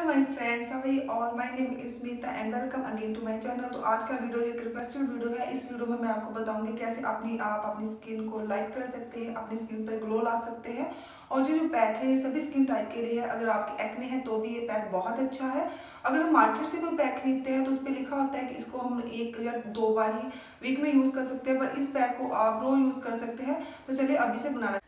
My friends, how are you all. My name is Nita and welcome again to my channel. तो आज का video एक requested video है। इस वीडियो में मैं आपको बताऊंगी कैसे आप अपनी स्किन को लाइट कर सकते हैं, अपनी स्किन पर ग्लो ला सकते हैं। और जो पैक है ये सभी स्किन टाइप के लिए है। अगर आपके एक्ने है तो भी ये पैक बहुत अच्छा है। अगर हम मार्केट से कोई पैक खरीदते हैं तो उस पर लिखा होता है कि इसको हम 1 या 2 बार ही वीक में यूज कर सकते हैं, पर इस पैक को आप रोज यूज कर सकते हैं। तो चलिए अभी से बनाना।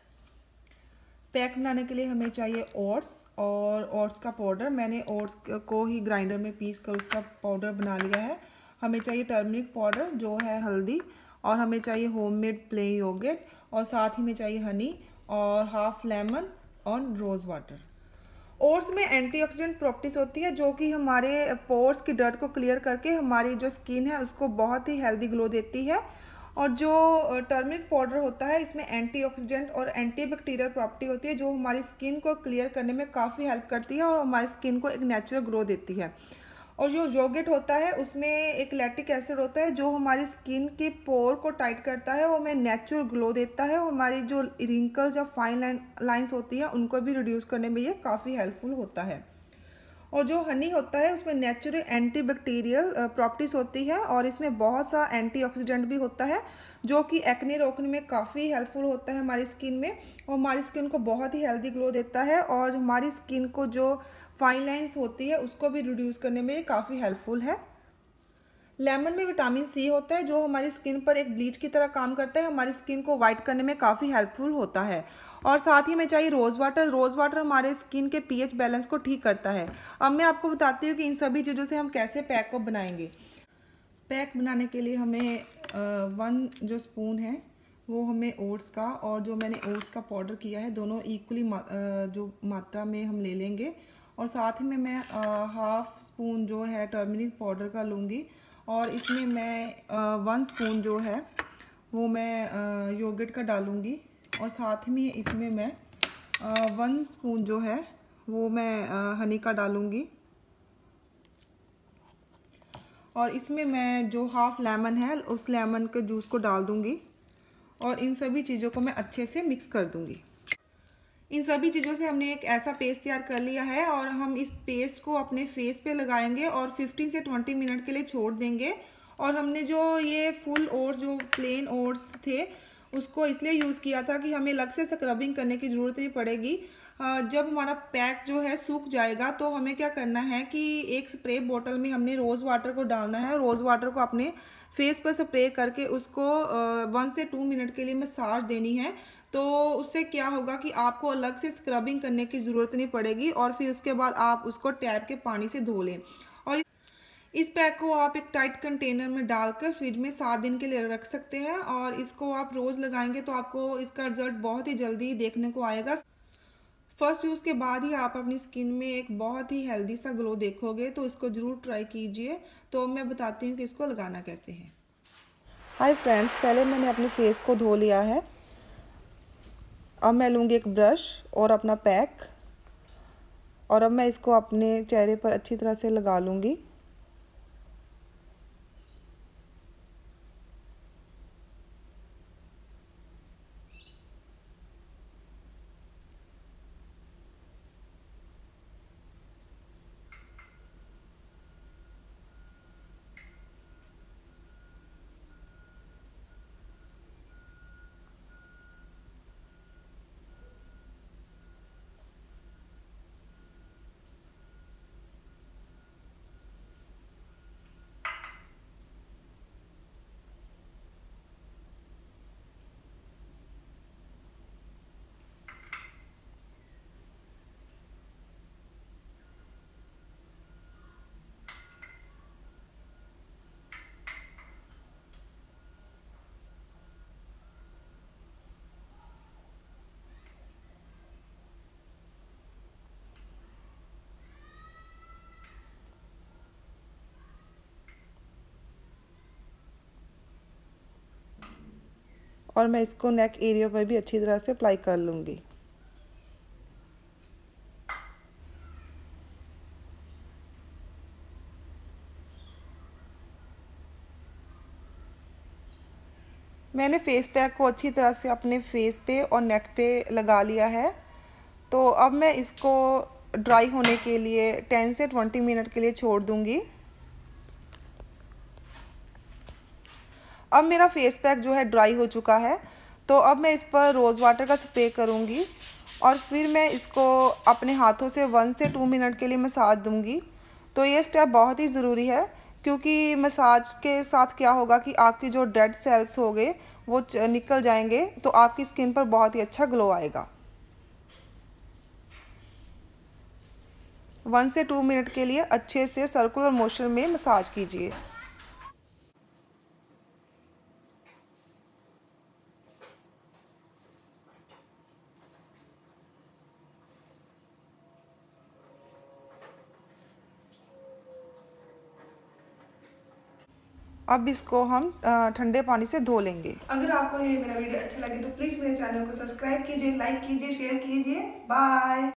पैक बनाने के लिए हमें चाहिए ओट्स और ओट्स का पाउडर। मैंने ओट्स को ही ग्राइंडर में पीस कर उसका पाउडर बना लिया है। हमें चाहिए टर्मरिक पाउडर जो है हल्दी, और हमें चाहिए होममेड प्लेन योगर्ट, और साथ ही में चाहिए हनी और हाफ लेमन और रोज़ वाटर। ओट्स में एंटीऑक्सीडेंट प्रॉपर्टीज होती है जो कि हमारे पोर्स की डर्ट को क्लियर करके हमारी जो स्किन है उसको बहुत ही हेल्दी ग्लो देती है। और जो टर्मरिक पाउडर होता है इसमें एंटीऑक्सीडेंट और एंटीबैक्टीरियल प्रॉपर्टी होती है जो हमारी स्किन को क्लियर करने में काफ़ी हेल्प करती है और हमारी स्किन को एक नेचुरल ग्लो देती है। और जो योगर्ट होता है उसमें एक लैक्टिक एसिड होता है जो हमारी स्किन के पोर को टाइट करता है और हमें नेचुरल ग्लो देता है, और हमारी जो रिंकल्स या फाइन लाइंस होती है उनको भी रिड्यूस करने में ये काफ़ी हेल्पफुल होता है। और जो हनी होता है उसमें नेचुरल एंटीबैक्टीरियल प्रॉपर्टीज होती है और इसमें बहुत सा एंटीऑक्सीडेंट भी होता है जो कि एक्ने रोकने में काफ़ी हेल्पफुल होता है हमारी स्किन में, और हमारी स्किन को बहुत ही हेल्दी ग्लो देता है। और हमारी स्किन को जो फाइन लाइंस होती है उसको भी रिड्यूस करने में ये काफ़ी हेल्पफुल है। लेमन में विटामिन सी होता है जो हमारी स्किन पर एक ब्लीच की तरह काम करता है, हमारी स्किन को वाइट करने में काफ़ी हेल्पफुल होता है। और साथ ही में चाहिए रोज़ वाटर। रोज़ वाटर हमारे स्किन के पीएच बैलेंस को ठीक करता है। अब मैं आपको बताती हूँ कि इन सभी चीज़ों से हम कैसे पैक को बनाएंगे। पैक बनाने के लिए हमें 1 जो स्पून है वो हमें ओट्स का, और जो मैंने ओट्स का पाउडर किया है दोनों इक्वली जो मात्रा में हम ले लेंगे। और साथ ही में मैं हाफ स्पून जो है टर्मरिक पाउडर का लूँगी, और इसमें मैं 1 स्पून जो है वो मैं योगर्ट का डालूँगी, और साथ में इसमें मैं 1 स्पून जो है वो मैं हनी का डालूँगी, और इसमें मैं जो हाफ लेमन है उस लेमन के जूस को डाल दूँगी, और इन सभी चीज़ों को मैं अच्छे से मिक्स कर दूँगी। इन सभी चीज़ों से हमने एक ऐसा पेस्ट तैयार कर लिया है, और हम इस पेस्ट को अपने फेस पे लगाएंगे और 15 से 20 मिनट के लिए छोड़ देंगे। और हमने जो ये फुल ओट्स जो प्लेन ओट्स थे उसको इसलिए यूज़ किया था कि हमें अलग से स्क्रबिंग करने की ज़रूरत नहीं पड़ेगी। जब हमारा पैक जो है सूख जाएगा तो हमें क्या करना है कि एक स्प्रे बोतल में हमने रोज़ वाटर को डालना है। रोज़ वाटर को अपने फेस पर स्प्रे करके उसको 1 से 2 मिनट के लिए मसाज देनी है। तो उससे क्या होगा कि आपको अलग से स्क्रबिंग करने की ज़रूरत नहीं पड़ेगी, और फिर उसके बाद आप उसको टैप के पानी से धो लें। और इस पैक को आप एक टाइट कंटेनर में डालकर फ्रिज में 7 दिन के लिए रख सकते हैं, और इसको आप रोज़ लगाएंगे तो आपको इसका रिजल्ट बहुत ही जल्दी देखने को आएगा। फर्स्ट यूज़ के बाद ही आप अपनी स्किन में एक बहुत ही हेल्दी सा ग्लो देखोगे, तो इसको ज़रूर ट्राई कीजिए। तो मैं बताती हूँ कि इसको लगाना कैसे है। हाय फ्रेंड्स, पहले मैंने अपने फेस को धो लिया है। अब मैं लूँगी एक ब्रश और अपना पैक, और अब मैं इसको अपने चेहरे पर अच्छी तरह से लगा लूँगी। और मैं इसको नेक एरिया पर भी अच्छी तरह से अप्लाई कर लूँगी। मैंने फेस पैक को अच्छी तरह से अपने फेस पे और नेक पे लगा लिया है। तो अब मैं इसको ड्राई होने के लिए 10 से 20 मिनट के लिए छोड़ दूंगी। अब मेरा फेस पैक जो है ड्राई हो चुका है, तो अब मैं इस पर रोज़ वाटर का स्प्रे करूंगी और फिर मैं इसको अपने हाथों से 1 से 2 मिनट के लिए मसाज दूंगी। तो ये स्टेप बहुत ही ज़रूरी है, क्योंकि मसाज के साथ क्या होगा कि आपकी जो डेड सेल्स हो गए वो निकल जाएंगे, तो आपकी स्किन पर बहुत ही अच्छा ग्लो आएगा। 1 से 2 मिनट के लिए अच्छे से सर्कुलर मोशन में मसाज कीजिए। अब इसको हम ठंडे पानी से धो लेंगे। अगर आपको ये मेरा वीडियो अच्छा लगे तो प्लीज़ मेरे चैनल को सब्सक्राइब कीजिए, लाइक कीजिए, शेयर कीजिए। बाय।